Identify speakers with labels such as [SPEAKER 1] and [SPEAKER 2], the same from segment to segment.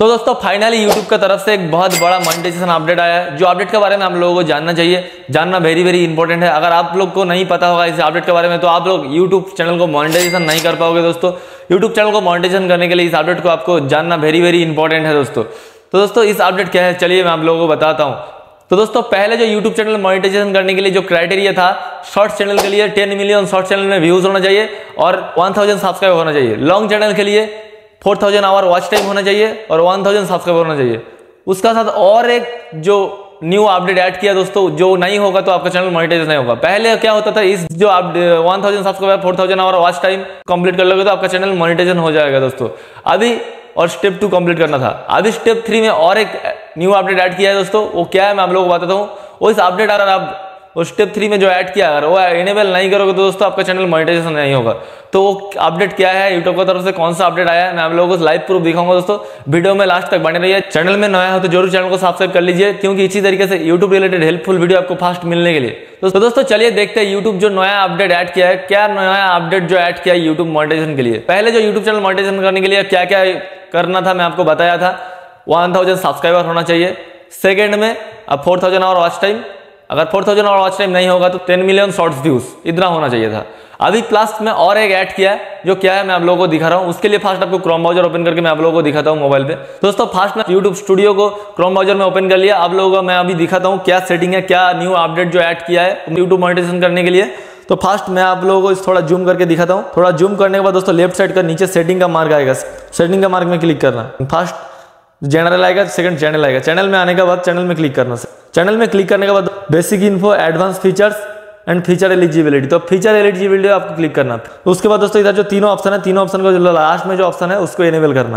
[SPEAKER 1] तो दोस्तों finally YouTube की तरफ से एक बहुत बड़ा मोनेटाइजेशन अपडेट आया है, जो अपडेट के बारे में हम लोगों को जानना चाहिए, जानना वेरी वेरी इंपॉर्टेंट है। अगर आप लोग को नहीं पता होगा इस अपडेट के बारे में तो आप लोग YouTube चैनल को मोनेटाइजेशन नहीं कर पाओगे दोस्तों। YouTube चैनल को मोनेटाइजेशन करने के लिए इस अपडेट को आपको जानना वेरी वेरी इंपॉर्टेंट है दोस्तों। तो दोस्तों इस अपडेट क्या है, चलिए मैं आप लोगों को बताता हूँ। तो दोस्तों पहले जो YouTube चैनल मोनेटाइजेशन करने के लिए जो क्राइटेरिया था, शॉर्ट चैनल के लिए 10 मिलियन शॉर्ट चैनल में व्यूज होना चाहिए और 1000 सब्सक्राइब होना चाहिए। लॉन्ग चैनल के लिए 4000 आवर वॉच टाइम होना चाहिए और 1000 सब्सक्राइबर होना चाहिए। उसका साथ और एक जो न्यू अपडेट ऐड किया दोस्तों, जो नहीं होगा तो आपका चैनल मोनेटाइज नहीं होगा। पहले क्या होता था, इस जो आप 1000 subscriber 4000 hour watch time complete कर लोगे तो आपका चैनल मोनेटाइजेशन हो जाएगा दोस्तों। अभी और स्टेप 2 कंप्लीट करना था। अभी स्टेप 3 में और एक न्यू अपडेट ऐड किया है दोस्तों। वो क्या है मैं आप लोगों को बताता हूँ। वो इस अपडेट अगर आप वो स्टेप 3 में जो ऐड किया अगर वो इनेबल नहीं करोगे तो दोस्तों आपका चैनल मोनेटाइजेशन नहीं होगा। तो वो अपडेट क्या है, यूट्यूब की तरफ से कौन सा अपडेट आया है, मैं आप लोगों को लाइव प्रूफ दिखाऊंगा दोस्तों। वीडियो में लास्ट तक बने रहिए। चैनल में नया हो तो जरूर चैनल को सब्सक्राइब कर लीजिए, क्योंकि इसी तरीके से यूट्यूब रिलेटेड हेल्पफुल वीडियो आपको फास्ट मिलने के लिए। तो दोस्तों चलिए देखते हैं यूट्यूब जो नया अपडेट ऐड किया है, क्या नया अपडेट जो ऐड किया है यूट्यूब मोनेटाइजेशन के लिए। पहले जो यूट्यूब चैनल मोनेटाइजेशन करने के लिए क्या क्या करना था मैं आपको बताया था। 1000 सब्सक्राइबर होना चाहिए। सेकेंड में अब 4000 आवर वॉच टाइम, अगर 4000 आवर वॉच टाइम नहीं होगा तो 10 मिलियन शॉर्ट्स व्यूज इतना होना चाहिए था। अभी प्लस में और एक ऐड किया है, जो क्या है मैं आप लोगों को दिखा रहा हूं। उसके लिए फास्ट आपको क्रोम ब्राउजर ओपन करके मैं आप लोगों को दिखाता हूं मोबाइल पे। दोस्तों फास्ट में यूट्यूब स्टूडियो को क्रोम ब्राउजर में ओपन कर लिया। आप लोगों को मैं अभी दिखाता हूं क्या सेटिंग है, क्या न्यू अपडेट जो ऐड किया है यूट्यूब मोनेटाइजेशन करने के लिए। तो फास्ट मैं आप लोगों को थोड़ा जूम करके दिखाता हूँ। थोड़ा जूम करने के बाद दोस्तों लेफ्ट साइड का नीचे सेटिंग का मार्क आएगा, सेटिंग का मार्क में क्लिक करना। फास्ट जनरल आएगा, सेकंड चैनल आएगा। चैनल में आने के बाद चैनल में क्लिक करना। चैनल में क्लिक करने के बाद basic info, advance features and feature eligibility, तो फीचर एलिजिबिलिटी आपको क्लिक करना। तो उसके बाद दोस्तों इधर जो तीनों ऑप्शन है, तीनों ऑप्शन को जो लास्ट में जो ऑप्शन है उसको इनेबल करना।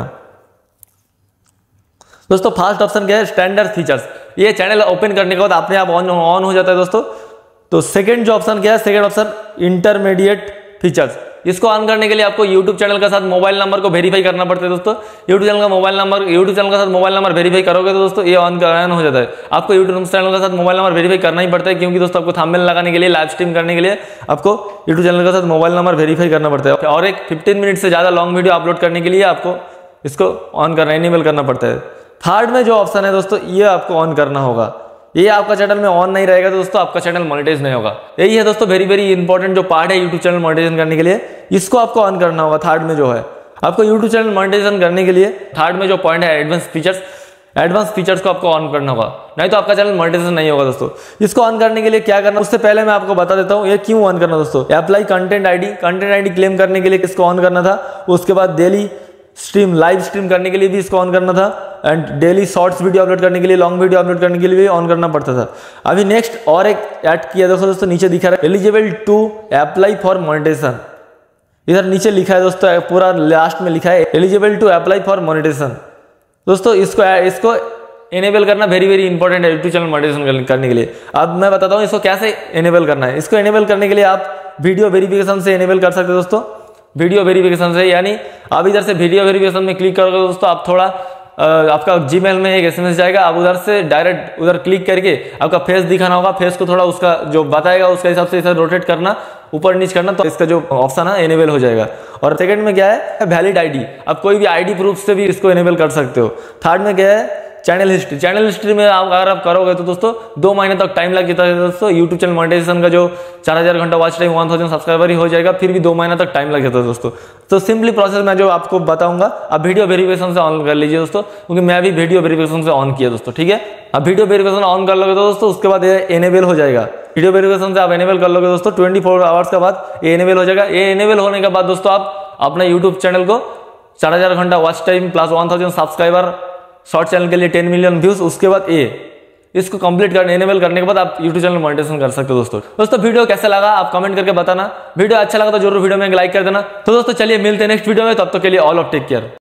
[SPEAKER 1] दोस्तों फर्स्ट ऑप्शन क्या है, स्टैंडर्ड फीचर्स। ये चैनल ओपन करने के बाद अपने आप ऑन हो जाता है दोस्तों। तो सेकंड जो ऑप्शन क्या है, सेकंड ऑप्शन इंटरमीडिएट फीचर्स। इसको ऑन करने के लिए आपको YouTube चैनल के साथ मोबाइल नंबर को वेरीफाई करना पड़ता है दोस्तों। YouTube चैनल का मोबाइल नंबर, YouTube चैनल के साथ मोबाइल नंबर वेरीफाई करोगे तो दोस्तों ये ऑन हो जाता है। आपको YouTube चैनल के साथ मोबाइल नंबर वेरीफाई करना ही पड़ता है, क्योंकि दोस्तों आपको थंबनेल लगाने के लिए, लाइव स्ट्रीम करने के लिए आपको YouTube चैनल के साथ मोबाइल नंबर वेरीफाई करना पड़ता है। और एक 15 मिनट से ज्यादा लॉन्ग वीडियो अपलोड करने के लिए आपको इसको ऑन करना, इनेबल करना पड़ता है। थर्ड में जो ऑप्शन है दोस्तों, ये आपको ऑन करना होगा। ये आपका चैनल में ऑन नहीं रहेगा तो दोस्तों आपका चैनल मोनेटाइज नहीं होगा। यही है दोस्तों वेरी वेरी इंपॉर्टेंट जो पार्ट है यूट्यूब चैनल मोनेटाइजेशन करने के लिए। इसको आपको ऑन करना होगा। थर्ड में जो है आपको यूट्यूब चैनल मोनेटाइजेशन करने के लिए थर्ड में जो पॉइंट है एडवांस फीचर्स, एडवांस फीचर्स को आपको ऑन करना होगा, नहीं तो आपका चैनल मोनेटाइजेशन नहीं होगा दोस्तों। इसको ऑन करने के लिए क्या करना, उससे पहले मैं आपको बता देता हूँ ये क्यों ऑन करना दोस्तों। अप्लाई कंटेंट आईडी क्लेम करने के लिए इसको ऑन करना था। उसके बाद डेली स्ट्रीम, लाइव स्ट्रीम करने के लिए भी इसको ऑन करना था। And daily shorts video upload करने के लिए, लॉन्ग वीडियो अपलोड करने के लिए भी ऑन करना पड़ता था। अभी नेक्स्ट और एक ऐड किया देखो दोस्तों, नीचे दिखा रहा है eligible to apply for monetisation. इधर नीचे लिखा है दोस्तों, पूरा लास्ट में लिखा है eligible to apply for monetisation. दोस्तों इसको इनेबल करना वेरी वेरी इंपॉर्टेंट है यूट्यूब चैनल मोनेटाइजेशन करने के लिए। अब मैं बताता हूँ इसको कैसे इनेबल करना है। इसको इनेबल करने के लिए आप वीडियो वेरिफिकेशन से इनेबल कर सकते हो दोस्तों। वीडियो वेरिफिकेशन से, यानी आप इधर से वीडियो वेरिफिकेशन में क्लिक करोगे दोस्तों, आप थोड़ा आपका जीमेल में एक SMS जाएगा। आप उधर से डायरेक्ट उधर क्लिक करके आपका फेस दिखाना होगा। फेस को थोड़ा उसका जो बताएगा उसके हिसाब से इसे रोटेट करना, ऊपर नीचे करना, तो इसका जो ऑप्शन है इनेबल हो जाएगा। और सेकंड में क्या है, वैलिड आईडी। आप कोई भी आईडी प्रूफ से भी इसको इनेबल कर सकते हो। थर्ड में क्या है, चैनल हिस्ट्री। चैनल हिस्ट्री में अगर आप करोगे तो दोस्तों 2 महीने तक टाइम लग जाता है दोस्तों। यूट्यूब चैनल मोनेटाइजेशन का जो 4000 घंटा वॉच टाइम, 1000 सब्सक्राइबर ही हो जाएगा, फिर भी 2 महीने तक टाइम लग जाता है दोस्तों। तो सिंपली प्रोसेस मैं जो आपको बताऊंगा, आप वीडियो वेरिफिकेशन से ऑन कर लीजिए दोस्तों, क्योंकि मैं भी वीडियो वेरिफिकेशन से ऑन किया दोस्तों। ठीक है, अब वीडियो वेरिफिकेशन ऑन कर लोगे तो दोस्तों उसके बाद ये इनेबल हो जाएगा। वीडियो वेरिफिकेशन से आप इनेबल कर लोगे दोस्तों, 24 आवर्स के बाद ये इनेबल हो जाएगा। ये इनेबल होने के बाद दोस्तों आप अपना यूट्यूब चैनल को 4000 घंटा watch time plus 1000 subscriber, short channel के लिए 10 मिलियन व्यूज, उसके बाद इसको कंप्लीट करने, इनेबल करने के बाद आप YouTube चैनल मोनेटाइजेशन कर सकते हो दोस्तों। वीडियो कैसा लगा आप कमेंट करके बताना। वीडियो अच्छा लगा तो जरूर वीडियो में एक लाइक कर देना। तो दोस्तों चलिए मिलते हैं नेक्स्ट वीडियो में, तब तक के लिए ऑल ऑफ टेक केयर।